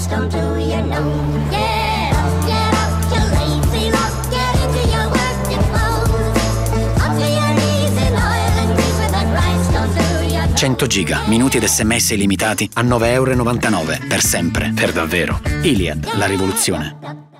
rhinestone to your nose. Get up, you lazy rock, get into your working clothes. Up to your knees in oil and grease with that rhinestone to your nose. 100 giga, minuti ed sms illimitati a €9,99 per sempre, per davvero. Iliad, la rivoluzione.